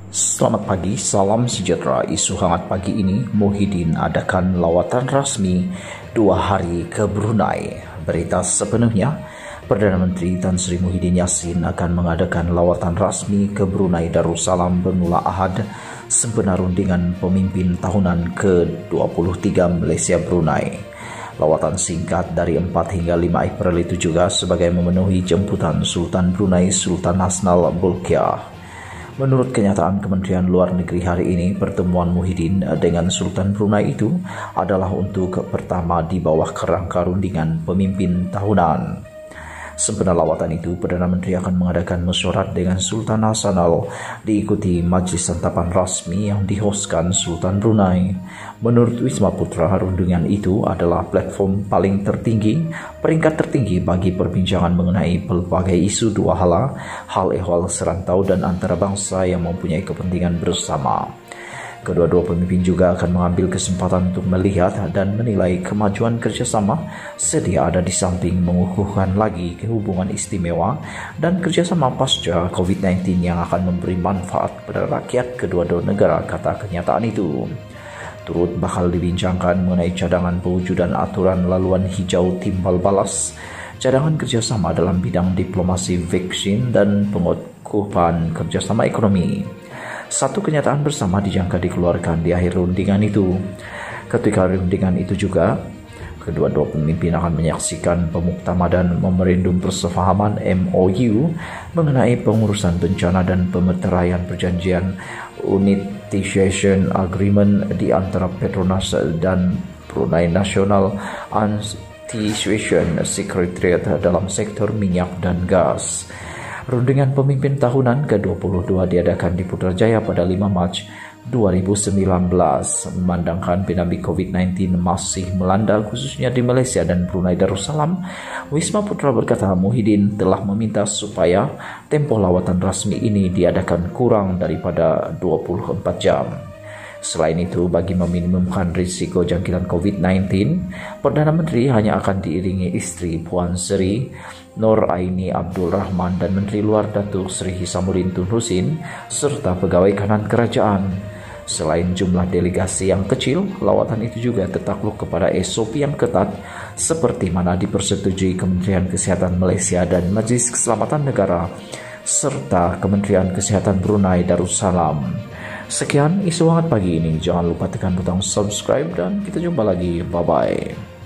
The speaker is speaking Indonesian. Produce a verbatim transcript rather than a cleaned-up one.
Selamat pagi, salam sejahtera. Isu hangat pagi ini, Muhyiddin adakan lawatan rasmi dua hari ke Brunei. Berita sepenuhnya, Perdana Menteri Tan Sri Muhyiddin Yassin akan mengadakan lawatan rasmi ke Brunei Darussalam bermula Ahad sempena rundingan pemimpin tahunan ke dua puluh tiga Malaysia Brunei. Lawatan singkat dari empat hingga lima April itu juga sebagai memenuhi jemputan Sultan Brunei Sultan Hasnal Bolkiah. Menurut kenyataan Kementerian Luar Negeri hari ini, pertemuan Muhyiddin dengan Sultan Brunei itu adalah untuk pertama di bawah kerangka rundingan pemimpin tahunan. Sempena lawatan itu, Perdana Menteri akan mengadakan mesyuarat dengan Sultan Hassanal diikuti majlis santapan rasmi yang dihostkan Sultan Brunei. Menurut Wisma Putra, rundingan itu adalah platform paling tertinggi, peringkat tertinggi bagi perbincangan mengenai pelbagai isu dua hala, hal ehwal serantau dan antarabangsa yang mempunyai kepentingan bersama. Kedua-dua pemimpin juga akan mengambil kesempatan untuk melihat dan menilai kemajuan kerjasama sedia ada di samping mengukuhkan lagi hubungan istimewa dan kerjasama pasca covid sembilan belas yang akan memberi manfaat kepada rakyat kedua-dua negara, kata kenyataan itu. Turut bakal dibincangkan mengenai cadangan pewujudan aturan laluan hijau timbal balas, cadangan kerjasama dalam bidang diplomasi vaksin dan pengukuhan kerjasama ekonomi. Satu kenyataan bersama dijangka dikeluarkan di akhir rundingan itu. Ketika rundingan itu juga, kedua-dua pemimpin akan menyaksikan pemuktamadan Memorandum Persefahaman M O U mengenai pengurusan bencana dan pemeteraian perjanjian Unitization Agreement di antara Petronas dan Brunei National Anti-Situation Secretariat dalam sektor minyak dan gas. Rundingan pemimpin tahunan ke dua puluh dua diadakan di Putrajaya pada lima Mac dua ribu sembilan belas. Memandangkan pandemi covid sembilan belas masih melanda khususnya di Malaysia dan Brunei Darussalam, Wisma Putra berkata Muhyiddin telah meminta supaya tempoh lawatan rasmi ini diadakan kurang daripada dua puluh empat jam. Selain itu, bagi meminimumkan risiko jangkitan covid sembilan belas, Perdana Menteri hanya akan diiringi istri Puan Seri Nur Aini Abdul Rahman dan Menteri Luar Datuk Seri Hisamuddin Tun Husin serta pegawai kanan kerajaan. Selain jumlah delegasi yang kecil, lawatan itu juga tertakluk kepada S O P yang ketat seperti mana dipersetujui Kementerian Kesihatan Malaysia dan Majlis Keselamatan Negara serta Kementerian Kesihatan Brunei Darussalam. Sekian isu hangat pagi ini. Jangan lupa tekan butang subscribe dan kita jumpa lagi. Bye-bye.